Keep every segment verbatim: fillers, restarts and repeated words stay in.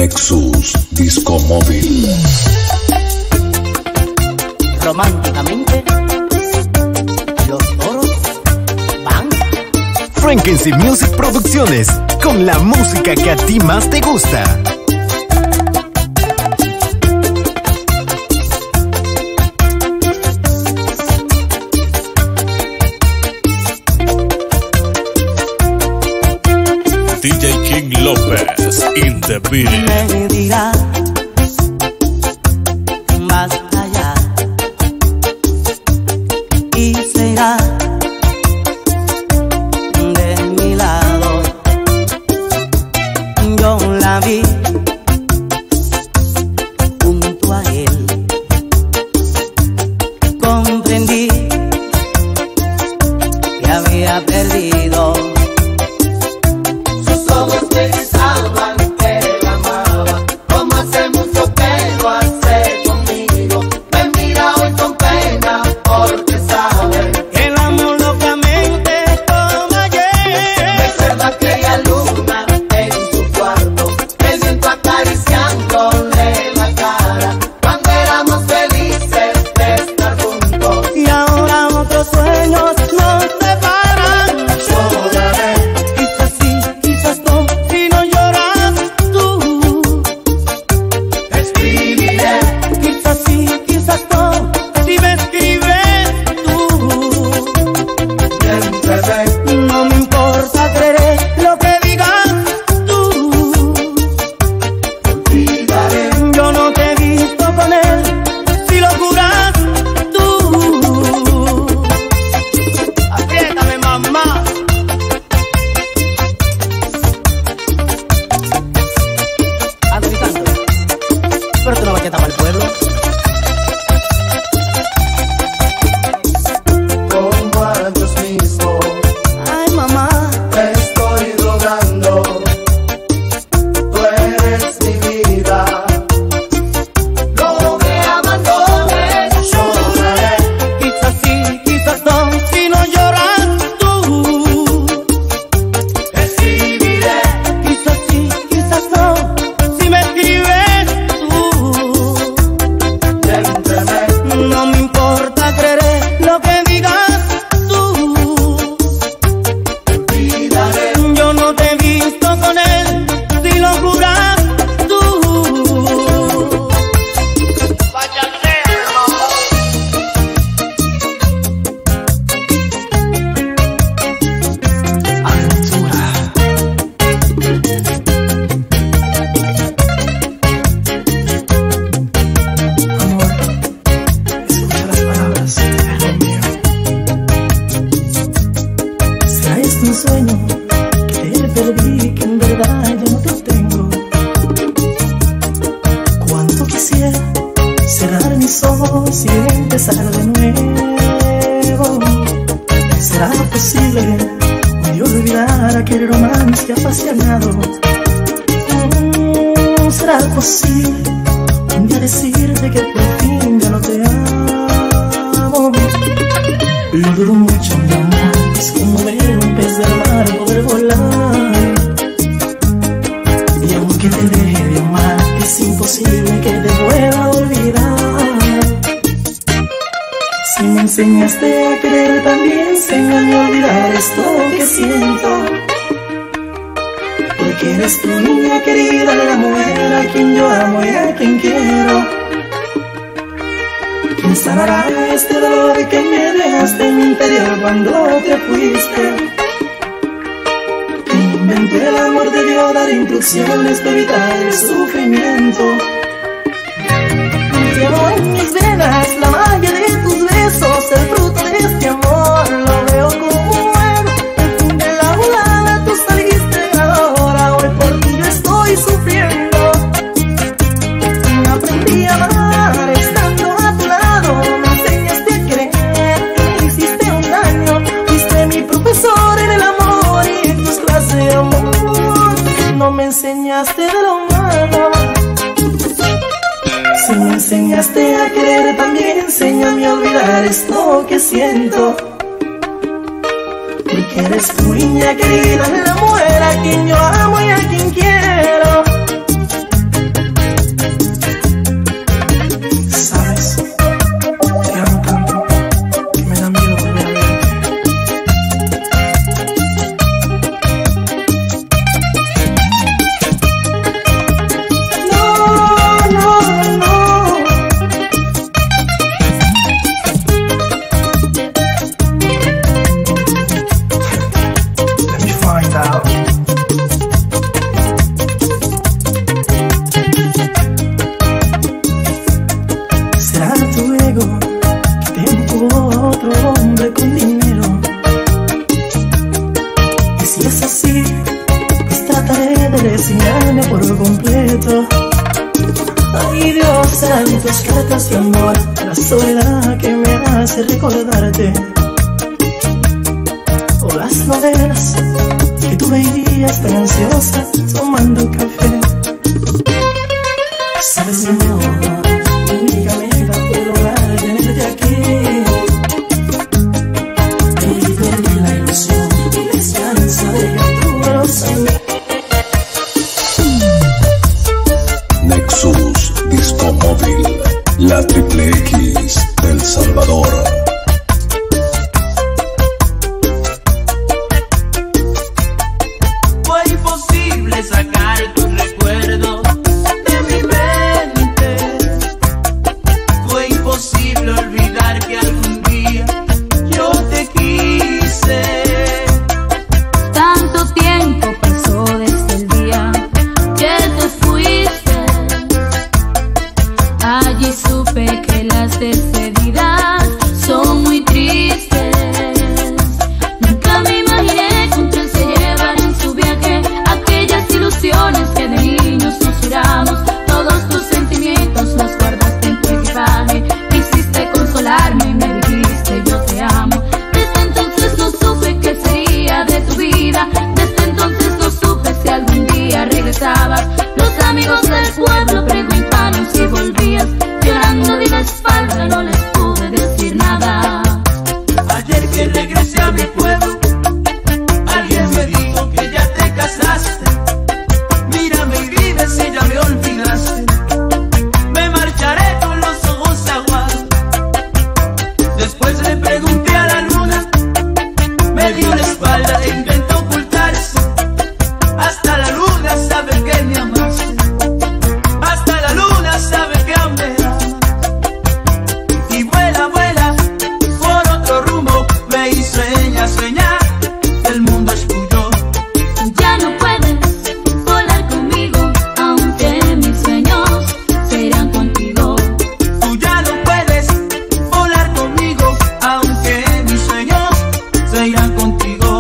Nexus Disco Móvil. Románticamente, los toros van. Frequency Music Producciones, con la música que a ti más te gusta. D J King López in the beat. Me dirá, basta ya, y será de mi lado. Yo la vi junto a él, comprendí que había perdido. Pero tú no vas a quitar al pueblo. Como antes mismo, Ay, mamá, te estoy rogando. Tú eres mi vida. No me abandones, lloraré. quizás sí, quizás no, si no lloras tú. Escribiré, Quizás sí, quizás no, si me escribes. No me importa, creeré lo que digas tú. olvidaré. Yo no te he visto con él, si lo juras tú. Escucha las palabras de lo mío. Será este un sueño que te perdí, que en verdad ya no te tengo. Cuánto quisiera cerrar mis ojos y empezar de nuevo. ¿Será posible un día olvidar aquel romance apasionado? Mm, ¿Será posible un día decirte que por fin ya no te amo? Lo dudo mucho, mi amor, es como ver un pez del mar poder volar. Y aunque te deje de amar, es imposible que te pueda olvidar. Si me enseñaste a querer, también enséñame a olvidar esto que siento. Porque eres tu niña querida, la mujer a quien yo amo y a quien quiero. ¿Quién sanará este dolor que me dejaste en mi interior cuando te fuiste? ¿Quién inventó el amor de Dios, dar instrucciones para evitar el sufrimiento? Llevo en mis venas la magia de tus besos, el fruto de este amor lo veo como un fuego. El fin de la volada, tú saliste ahora, hoy por ti yo estoy sufriendo. Aprendí a amar estando a tu lado, me enseñaste a querer y me hiciste un daño. Fuiste mi profesor en el amor y en tus clases de amor no me enseñaste de lo malo. Si me enseñaste a querer, también enséñame a olvidar esto que siento. Porque eres tu niña querida, la mujer a quien yo amo y a quien quiero. bonito. Ay Dios santo, tus cartas de amor, la soledad que me hace recordarte. O las novenas que tú veías tan ansiosa tomando café. Sabes mi amor, mi única meta fue lograr tenerte aquí. Te perdí la ilusión y la esperanza de que tú me lo sabes. Nexus Disco Móvil, la Triple X del Salvador. Fue imposible sacar tus recuerdos de mi mente. Fue imposible olvidar que algún día yo te quise. Tanto tiempo pasó desde el día que te fuiste. Allí supe que las despedidas son muy tristes. Nunca me imaginé que un tren se llevara en su viaje aquellas ilusiones que de niños nos juramos. Todos tus sentimientos los guardaste en tu equipaje. Quisiste consolarme y me dijiste yo te amo. Desde entonces no supe qué sería de tu vida. Desde entonces no supe si algún día regresabas. Los amigos del pueblo preguntaron si volvías. Llorando de la espalda no les pude decir nada. Ayer que regresé a mi pueblo, alguien me dijo que ya te casaste. Mírame y dime si ya me olvidaste. Me marcharé con los ojos aguados. Después le pregunté a la luna, me dio la espalda e intentó ocultarse. Hasta la luna sabe que me amaste. Hasta la luna sabe que aún me amas. Y vuela, vuela por otro rumbo. Me hizo ella soñar, el mundo es tuyo. Ya no puedes volar conmigo, aunque mis sueños se irán contigo. Tú ya no puedes volar conmigo, aunque mis sueños se irán contigo.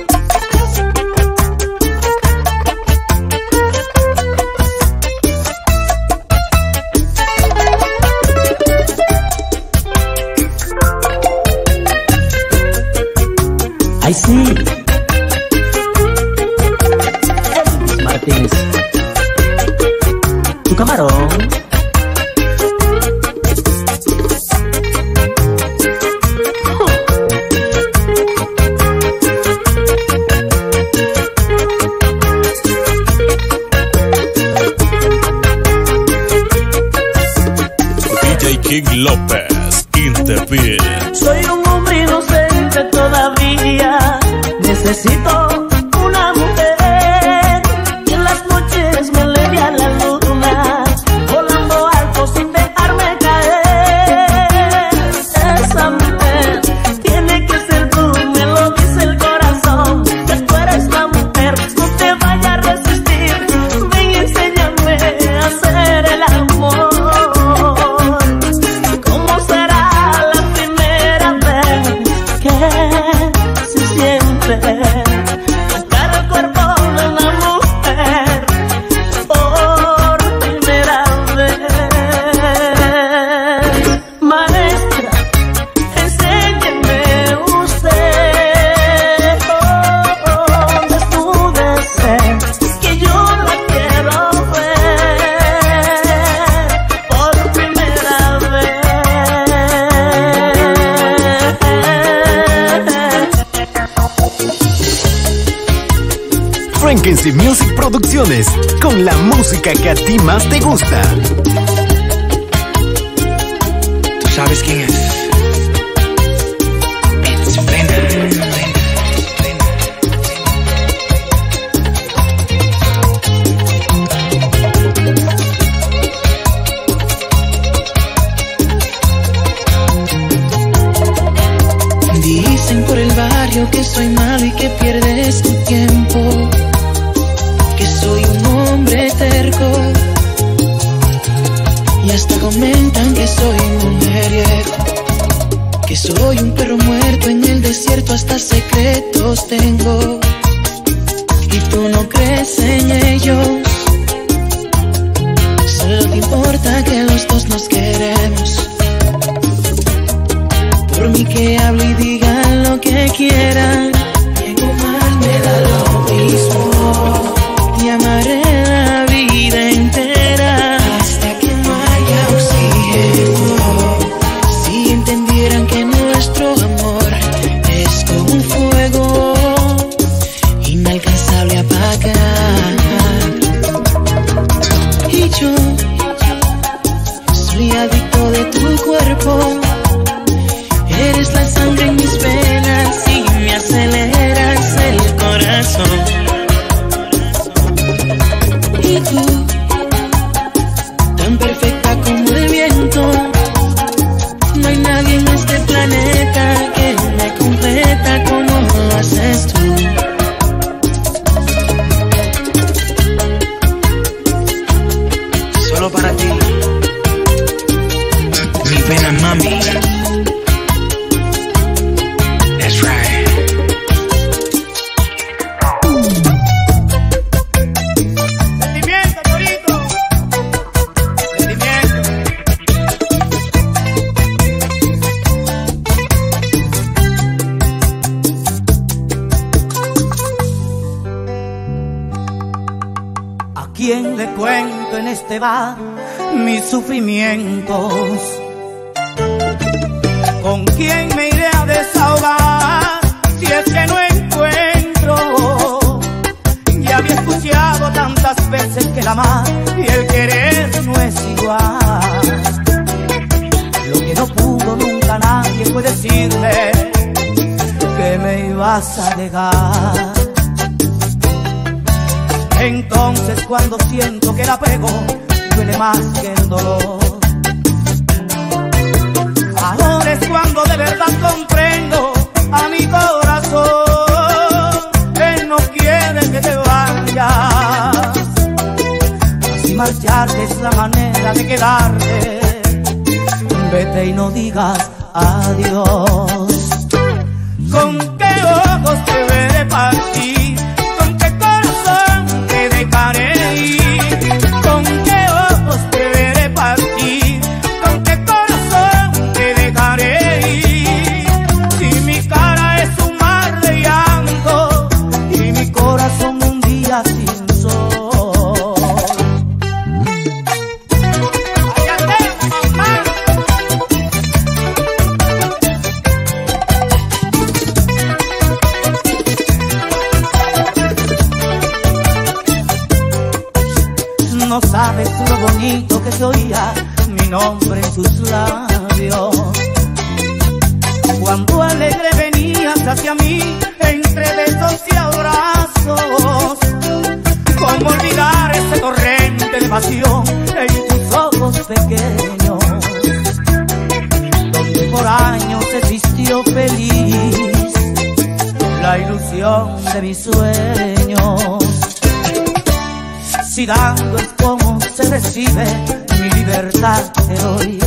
Ay sí, Elvis Martínez, tu camarón. D J King López in the beat. Soy un hombre inocente todavía. Necesito una mujer que en las noches me eleve a la luna, volando alto sin dejarme caer. Esa mujer tiene que ser tú, me lo dice el corazón. Que tú eres la mujer, no te vayas a resistir. Ven, enséñame a hacer el amor. ¿Cómo será la primera vez que se siente tocar el cuerpo de una mujer por primera vez? Maestra, enséñeme usted dónde pude ser, que yo la quiero ver por primera vez. Frankency Music Producciones, con la música que a ti más te gusta. ¿Tú sabes quién es? It's Fender. Dicen por el barrio que soy malo y que pierdes tu tiempo, que soy un hombre terco, y hasta comentan que soy mujeriego, que soy un perro muerto en el desierto, hasta secretos tengo, y tú no crees en ellos. dicho, soy adicto de tu cuerpo. Eres la sangre en mis venas y me aceleras el corazón. Y tú, tan perfecta como el viento, no hay nadie en este planeta que me completa como lo haces tú. Solo para ti, mi pena mami. That's right. Sentimiento, Torito. Sentimiento. ¿A quién le cuento en este bar mis sufrimientos? ¿Con quién me iré a desahogar si es que no encuentro? Ya había escuchado tantas veces que el amar y el querer no es igual. Lo que no pudo nunca nadie fue decirme que me ibas a dejar. Entonces cuando siento que el apego duele más que el dolor, ahora es cuando de verdad comprendo a mi corazón. Él no quiere que te vayas, así marcharte es la manera de quedarte. Vete y no digas adiós. ¿Con qué ojos te veré partir? ¿Con qué corazón te dejaré ir? ¿Con qué ojos te veré partir? ¿Con qué corazón te dejaré ir? Si mi cara es un mar de llanto y mi corazón un día sin sol. ¡Cállate, mamá! No sabes lo bonito que se oía mi nombre en tus labios, cuando alegre venías hacia mí entre besos y abrazos. ¿Cómo olvidar ese torrente de pasión en tus ojos pequeños, donde por años existió feliz la ilusión de mis sueños? Si dando es como se recibe mi libertad te doy.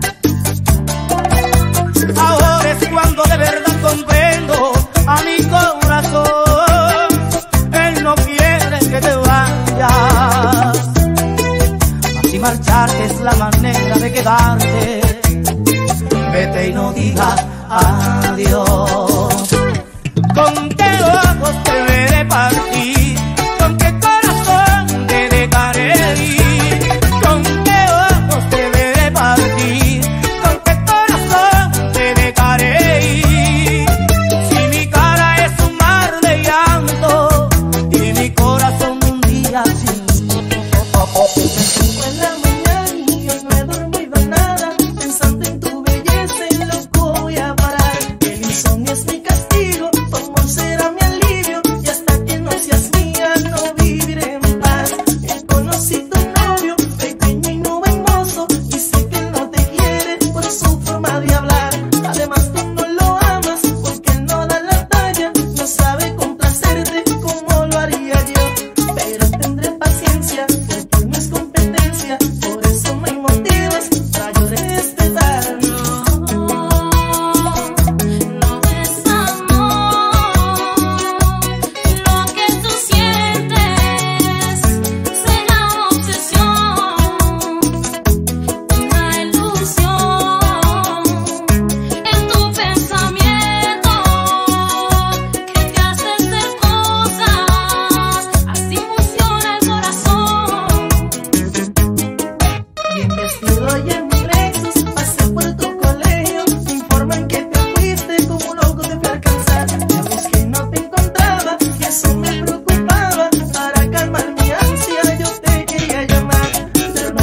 Ahora es cuando de verdad comprendo a mi corazón. Él no quiere que te vayas, así marcharte es la manera de quedarte. Vete y no digas adiós. ¿Con qué ojos te veré partir? ¿Con qué corazón te dejaré ir? ¿Con qué ojos te veré partir? ¿Con qué corazón te dejaré ir? Si mi cara es un mar de llanto y mi corazón un día sin En la mañana y hoy no he dormido nada, pensando en tu belleza y loco voy a parar. El insomnio es mi castigo, tu amor será mi alivio, y hasta que no seas mía no viviré en paz. Conocí tu novio, pequeño y no hermoso, y sé que él no te quiere por su forma de hablar. Además tú no lo amas porque él no da la talla, no sabe complacerte como lo haría yo. Pero tendré paciencia porque no es competencia, por eso no hay motivos para yo respetar. No, no es amor, lo que tú sientes será una obsesión, una ilusión en tu pensamiento que te hace hacer cosas, así funciona el corazón. Bien vestido y en mis rezos, pasé por tu colegio, me informan que te fuiste, como loco te fui a alcanzar. Ya ves que no te encontraba y eso me preocupaba, para calmar mi ansia yo te quería llamar. Pero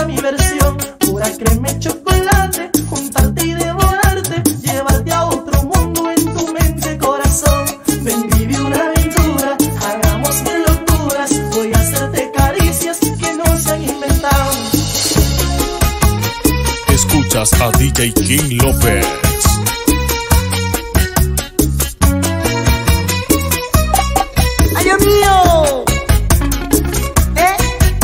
esta mi versión. Pura crema y chocolate, juntarte y devorarte, llevarte a otro mundo en tu mente, corazón. Ven, vive una aventura, hagamos mil locuras. Voy a hacerte caricias que no se han inventado. Escuchas a D J King López. ¡Ay, Dios mío! ¿Eh?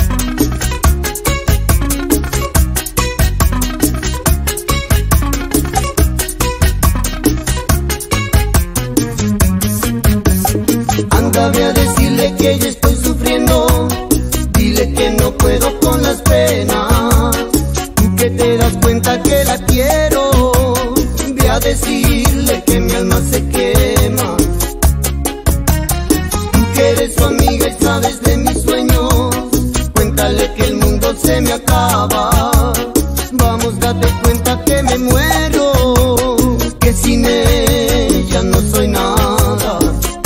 Anda, ve a decirle que yo estoy sufriendo. Dile que no puedo con las penas. Tú que te das cuenta que la quiero. Ve a decirle que mi alma se quema. Tú que eres su amiga y sabes de mis sueños. Cuéntale que el mundo se me acaba. Vamos, date cuenta que me muero. Que sin ella no soy nada.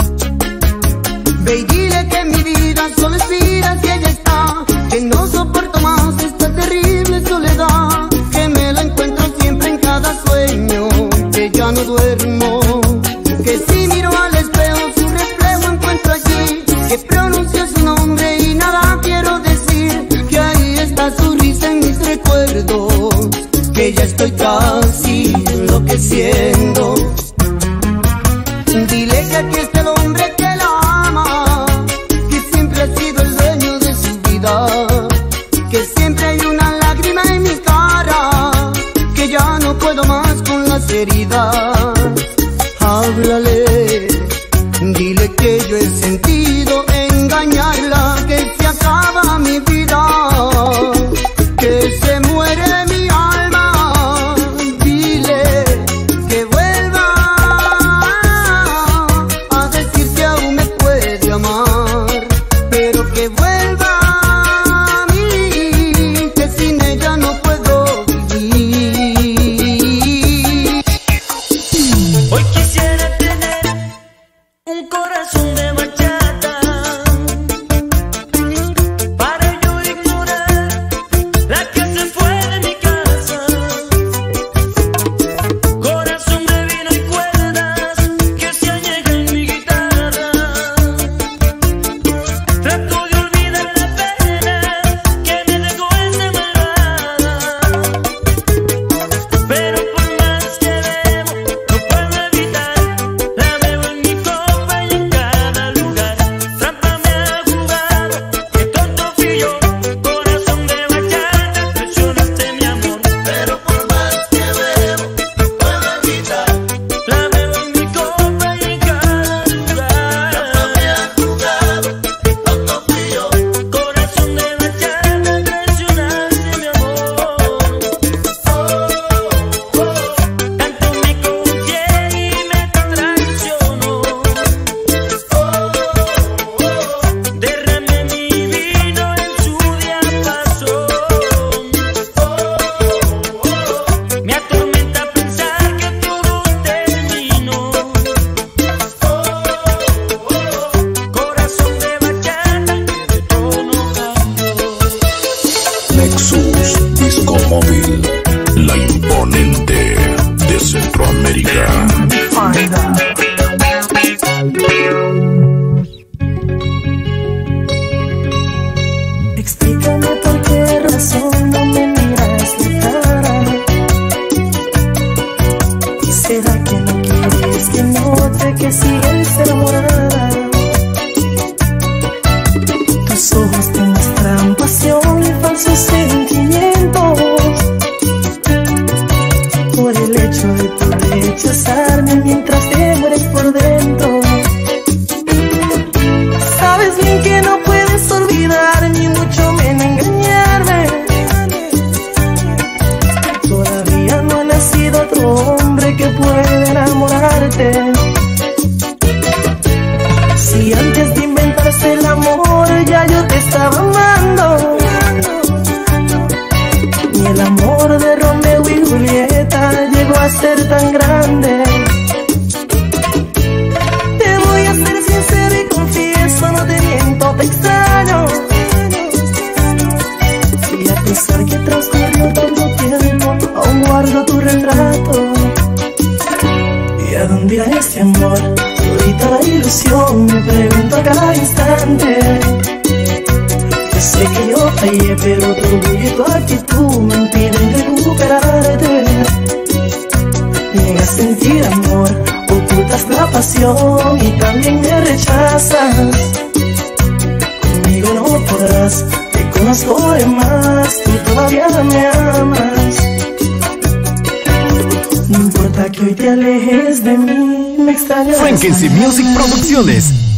Ve y dile que mi vida solo es vida si ella está. Que no soporto más esta terrible soledad. Que me la encuentro siempre en cada sueño. Que ya no duermo. Que si miro al espejo su reflejo encuentro allí. Que pronuncio su nombre y nada quiero decir. Que ahí está su risa en mis recuerdos. Que ya estoy casi enloqueciendo. Dile que aquí está el hombre que la ama, que siempre ha sido el dueño de su vida, que siempre hay una lágrima en mi cara, que ya no puedo más con las heridas. Háblale, dile que yo he sentido engañarla, que se acaba mi vida, que se muere mi alma. Dile que vuelva a decir que aún me puede amar, pero que vuelva a mí, que sin ella no puedo vivir. Hoy quisiera tener confusión, me pregunto a cada instante. Yo sé que yo fallé, pero tu orgullo y tu actitud me impiden recuperarte. Niegas sentir amor, ocultas la pasión y también me rechazas. Conmigo no podrás, te conozco de más, tú todavía me amas. No importa que hoy te alejes de mí, me extrañas. Frankency Music Producciones